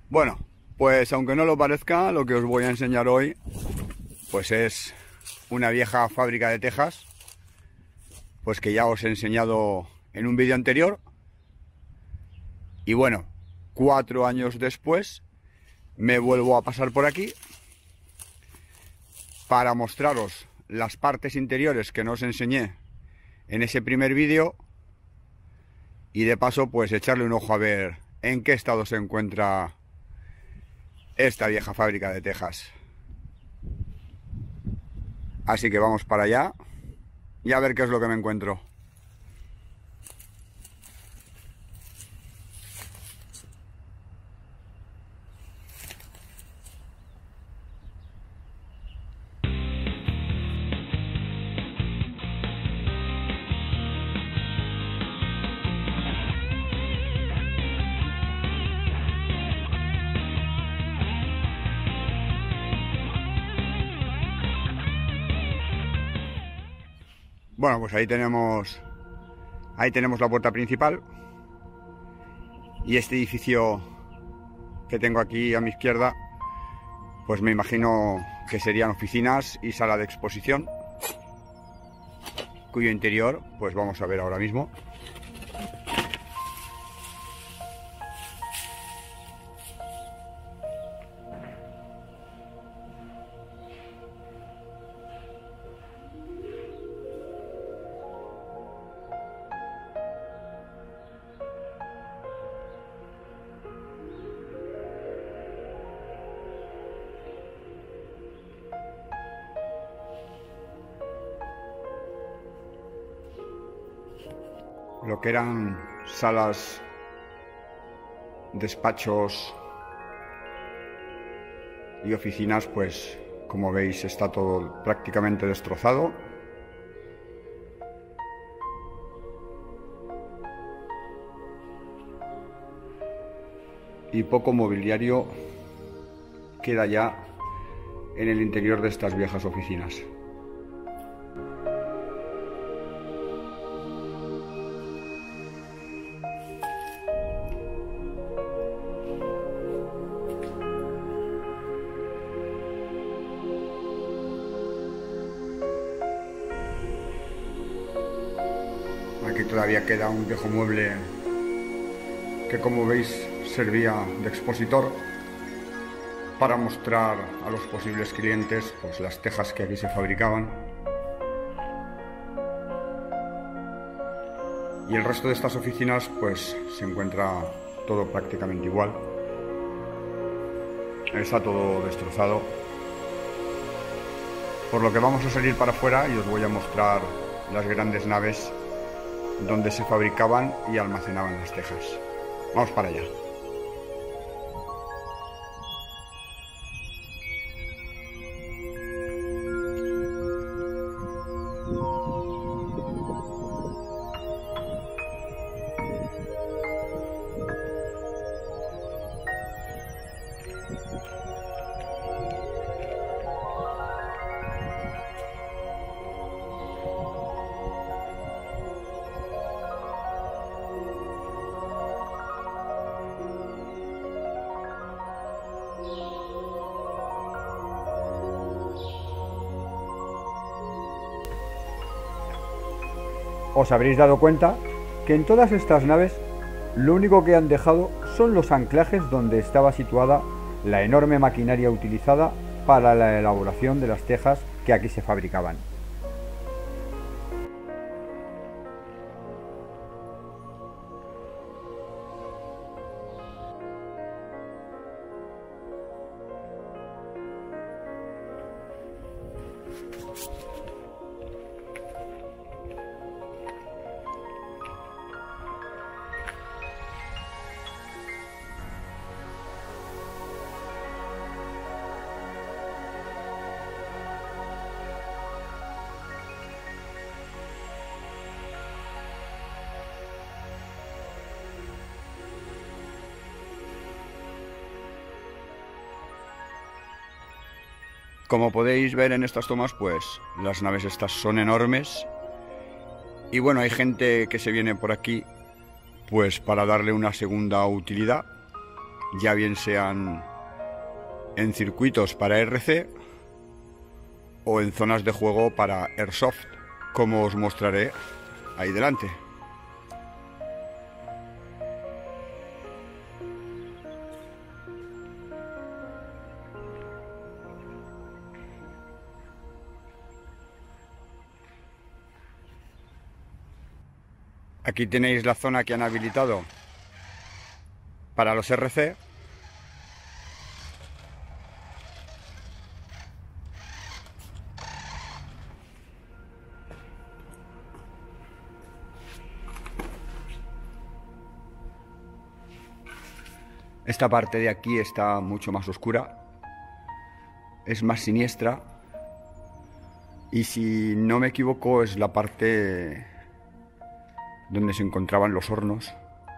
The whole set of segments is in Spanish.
Bueno, pues aunque no lo parezca, lo que os voy a enseñar hoy pues es una vieja fábrica de tejas, pues que ya os he enseñado en un vídeo anterior. Y bueno, 4 años después me vuelvo a pasar por aquí para mostraros las partes interiores que no os enseñé en ese primer vídeo, y de paso pues echarle un ojo a ver en qué estado se encuentra esta vieja fábrica de tejas. Así que vamos para allá y a ver qué es lo que me encuentro. Bueno, pues ahí tenemos la puerta principal, y este edificio que tengo aquí a mi izquierda, pues me imagino que serían oficinas y sala de exposición, cuyo interior pues vamos a ver ahora mismo. Lo que eran salas, despachos y oficinas, pues como veis está todo prácticamente destrozado. Y poco mobiliario queda ya en el interior de estas viejas oficinas. Aquí todavía queda un viejo mueble que, como veis, servía de expositor para mostrar a los posibles clientes pues las tejas que aquí se fabricaban. Y el resto de estas oficinas pues se encuentra todo prácticamente igual. Está todo destrozado, por lo que vamos a salir para afuera y os voy a mostrar las grandes naves donde se fabricaban y almacenaban las tejas. Vamos para allá. Os habréis dado cuenta que en todas estas naves lo único que han dejado son los anclajes donde estaba situada la enorme maquinaria utilizada para la elaboración de las tejas que aquí se fabricaban. Como podéis ver en estas tomas, pues las naves estas son enormes. Y bueno, hay gente que se viene por aquí pues para darle una segunda utilidad. ya bien sean en circuitos para RC o en zonas de juego para Airsoft, como os mostraré ahí delante. Aquí tenéis la zona que han habilitado para los RC. Esta parte de aquí está mucho más oscura, es más siniestra, y si no me equivoco es la parte donde se encontraban los hornos.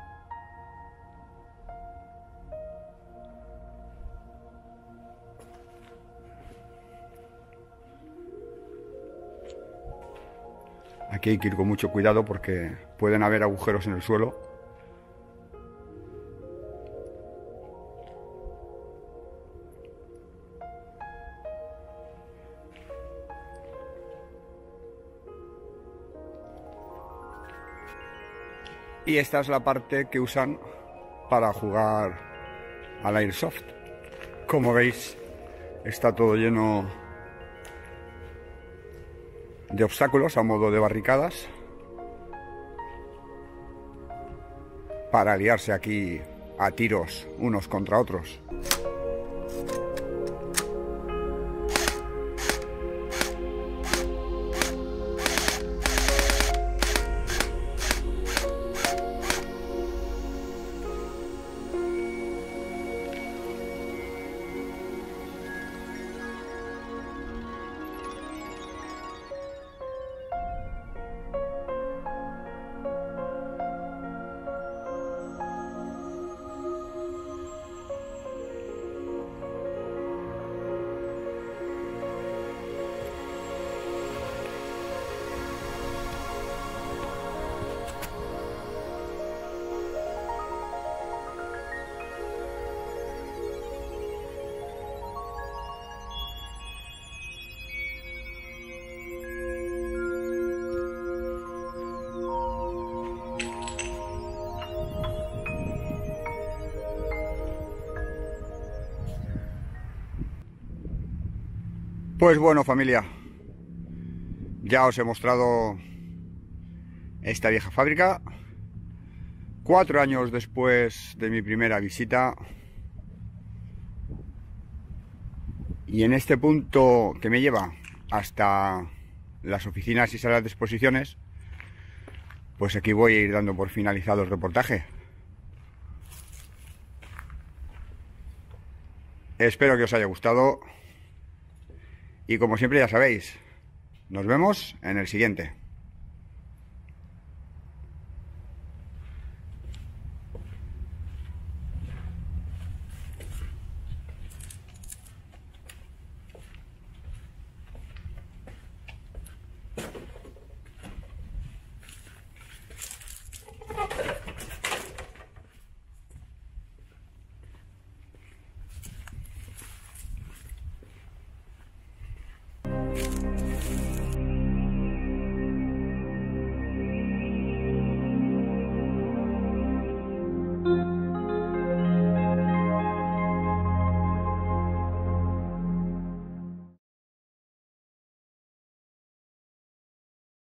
Aquí hay que ir con mucho cuidado porque pueden haber agujeros en el suelo. Y esta es la parte que usan para jugar al Airsoft. Como veis, está todo lleno de obstáculos a modo de barricadas para liarse aquí a tiros unos contra otros. Pues bueno, familia, ya os he mostrado esta vieja fábrica. 4 años después de mi primera visita, y en este punto que me lleva hasta las oficinas y salas de exposiciones, pues aquí voy a ir dando por finalizado el reportaje. Espero que os haya gustado. Y como siempre ya sabéis, nos vemos en el siguiente.